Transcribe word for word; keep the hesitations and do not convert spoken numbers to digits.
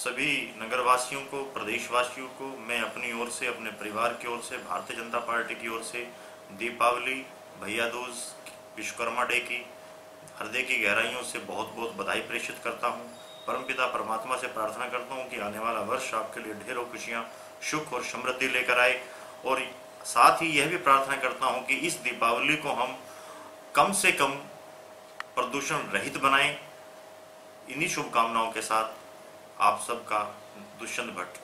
सभी नगरवासियों को, प्रदेशवासियों को मैं अपनी ओर से, अपने परिवार की ओर से, भारतीय जनता पार्टी की ओर से दीपावली, भैया दूज, विश्वकर्मा डे की हृदय की गहराइयों से बहुत बहुत बधाई प्रेषित करता हूँ। परमपिता परमात्मा से प्रार्थना करता हूँ कि आने वाला वर्ष आपके लिए ढेरों खुशियाँ, सुख और समृद्धि लेकर आए, और साथ ही यह भी प्रार्थना करता हूँ कि इस दीपावली को हम कम से कम प्रदूषण रहित बनाएं। इन्हीं शुभकामनाओं के साथ आप सबका दुष्यंत भट्ट।